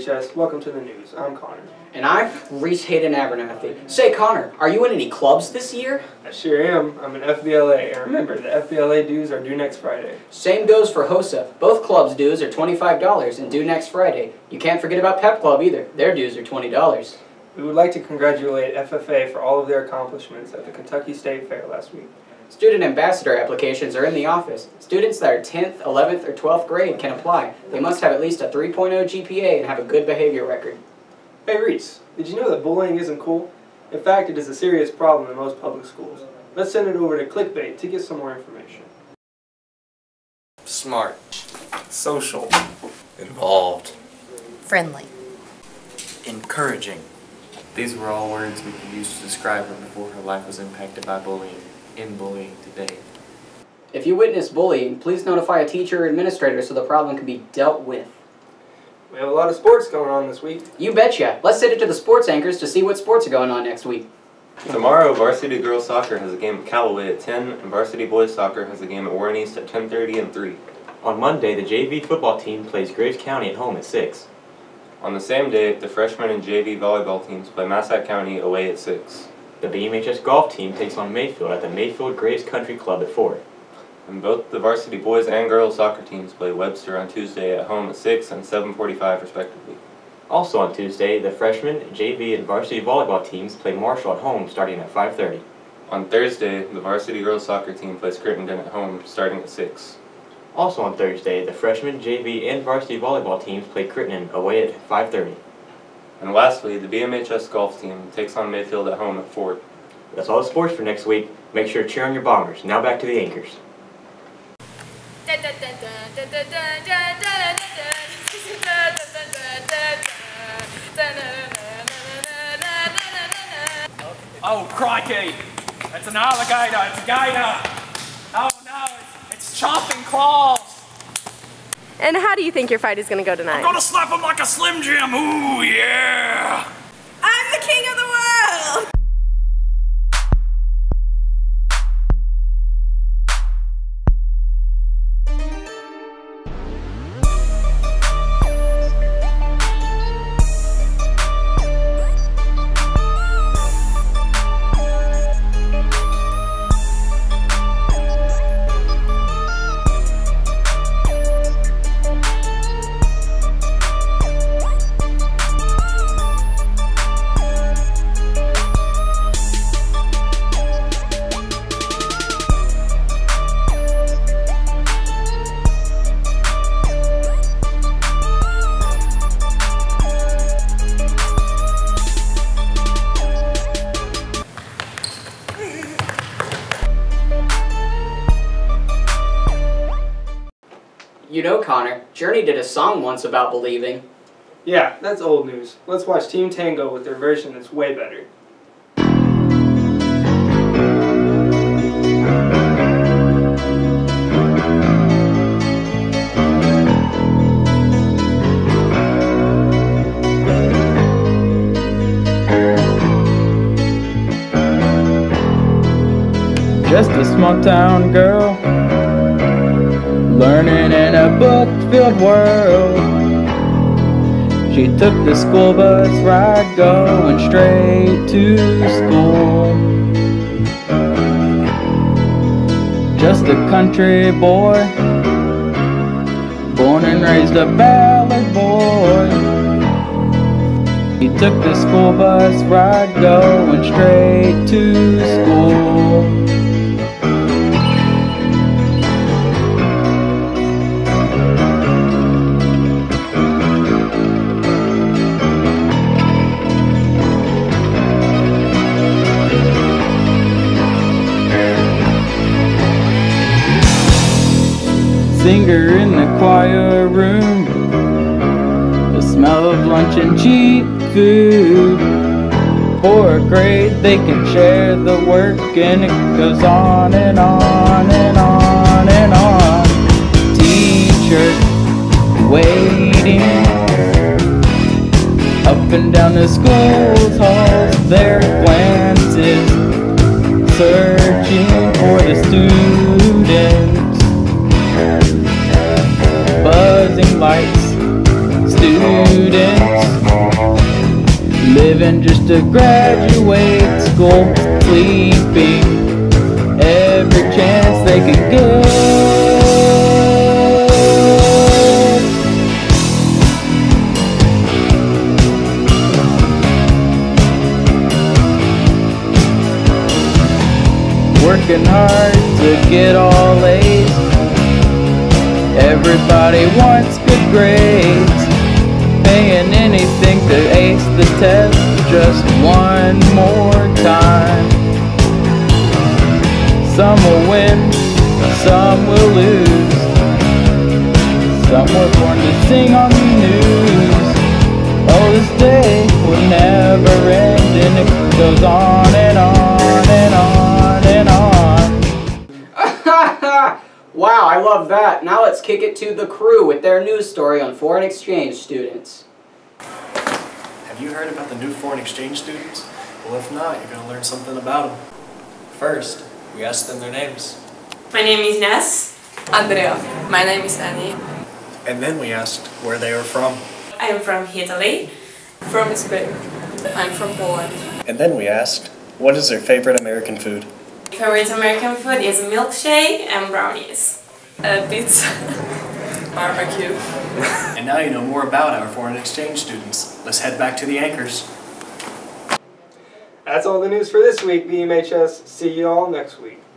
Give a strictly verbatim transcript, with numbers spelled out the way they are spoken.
H S. Welcome to the news. I'm Connor. And I'm Reese Hayden Abernathy. Say, Connor, are you in any clubs this year? I sure am. I'm an F B L A. And remember, the F B L A dues are due next Friday. Same goes for HOSA. Both clubs' dues are twenty-five dollars and due next Friday. You can't forget about Pep Club either. Their dues are twenty dollars. We would like to congratulate F F A for all of their accomplishments at the Kentucky State Fair last week. Student ambassador applications are in the office. Students that are tenth, eleventh, or twelfth grade can apply. They must have at least a three point oh G P A and have a good behavior record. Hey Reese, did you know that bullying isn't cool? In fact, it is a serious problem in most public schools. Let's send it over to Clickbait to get some more information. Smart. Social. Involved. Friendly. Encouraging. These were all words we could use to describe her before her life was impacted by bullying. In bullying today. If you witness bullying, please notify a teacher or administrator so the problem can be dealt with. We have a lot of sports going on this week. You betcha. Let's send it to the sports anchors to see what sports are going on next week. Tomorrow, varsity girls soccer has a game at Callaway at ten, and varsity boys soccer has a game at Warren East at ten thirty and three. On Monday, the J V football team plays Graves County at home at six. On the same day, the freshman and J V volleyball teams play Massac County away at six. The B M H S golf team takes on Mayfield at the Mayfield Graves Country Club at four. And both the varsity boys and girls soccer teams play Webster on Tuesday at home at six and seven forty-five respectively. Also on Tuesday, the freshman, J V, and varsity volleyball teams play Marshall at home starting at five thirty. On Thursday, the varsity girls soccer team plays Crittenden at home starting at six. Also on Thursday, the freshman, J V, and varsity volleyball teams play Crittenden away at five thirty. And lastly, the B M H S golf team takes on Mayfield at home at four. That's all the sports for next week. Make sure to cheer on your Bombers. Now back to the anchors. Oh, crikey! It's an alligator! It's a gator! Oh no! It's, it's chopping claws! And how do you think your fight is going to go tonight? I'm gonna slap him like a Slim Jim! Ooh, yeah! I'm the king of the world! You know, Connor, Journey did a song once about believing. Yeah, that's old news. Let's watch Team Tango with their version that's way better. Just a small town girl, learning in a book-filled world. She took the school bus ride going straight to school. Just a country boy, born and raised a ballad boy. He took the school bus ride going straight to school. Singer in the choir room, the smell of lunch and cheap food. For a grade they can share the work, and it goes on and on and on and on. Teacher waiting up and down the school's halls, their glances searching for the students. Buzzing lights students living just to graduate school, sleeping every chance they could get. Working hard to get all A's. Everybody wants good grades. Paying anything to ace the test just one more time. Some will win, some will lose. Some were born to sing on the news. Oh, this day will never end, and it goes on and on and on and on. Wow, I love that. Now let's kick it to the crew with their news story on foreign exchange students. Have you heard about the new foreign exchange students? Well, if not, you're going to learn something about them. First, we asked them their names. My name is Ness. Andrea. My name is Annie. And then we asked where they were from. I am from Italy. From Spain. I'm from Poland. And then we asked, what is their favorite American food? Favorite American food is milkshake and brownies. Uh, pizza. Barbecue. And now you know more about our foreign exchange students. Let's head back to the anchors. That's all the news for this week, B M H S. See you all next week.